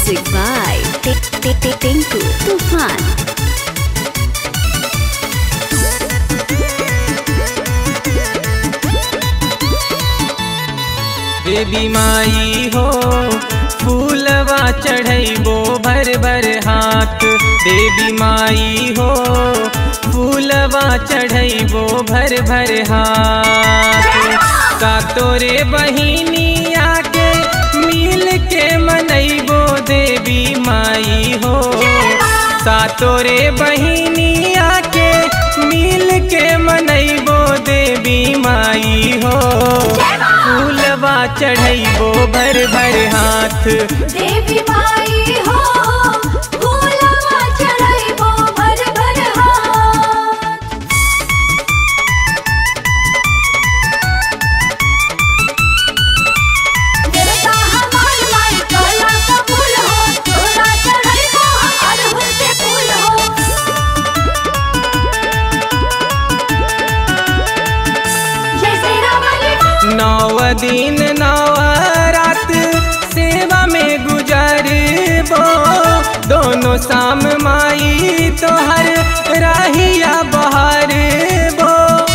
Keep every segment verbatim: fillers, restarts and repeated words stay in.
Music by Tinku Tufan। देवी माई हो फूलवा चढ़ैबो भर भर हाथ। देवी माई हो फूलवा चढ़ैबो भर भर हाथ। का तोरे बहिनिया के मिल के मनैबो देवी माई हो। सा तोरे बहिनिया के मिल के मनैबो देवी माई हो। फूलवा चढ़ैबो भर भर हाथ। देवी माई हो फूलवा चढ़ैबो भर भर हाथ। देवता हमार माई काला का फूल हो। तोरा चढ़ैबो अड़हुल के फूल हो। जय श्री राम नौ दिन नौ रात सेवा में गुजरबो। दोनों शाम माई तोहर राहिया बहारबो।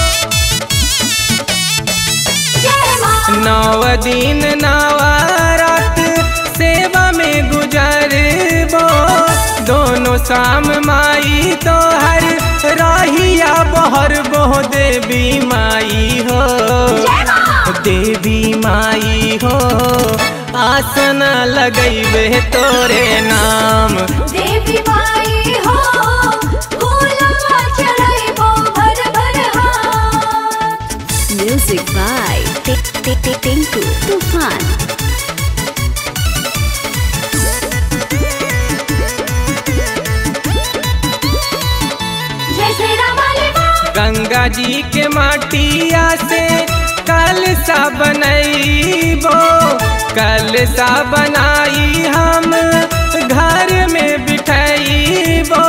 नौ दिन नौ रात सेवा में गुजरबो। दोनों शाम माई तोहर राहिया बहारबो देवी माई हो। देवी माई हो आसन लगैबे तोरे नाम। देवी माई हो फूलवा चढ़ैबो भर भर हाथ। Music by Tinku Tufan। जय श्री राम गंगा जी के माटिया से कलसा बनैबो। कलसा बनाई हम घर में बिठाइबो।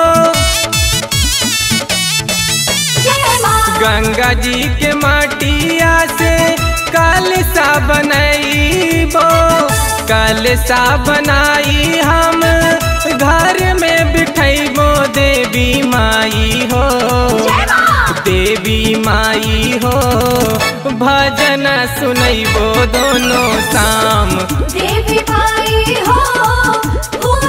गंगा जी के माटिया से कलसा बनैबो। कलसा बनाई हम घर में बिठाइबो देवी माई हो। देवी माई हो भजन सुनैबो दोनों शाम। देवी माई हो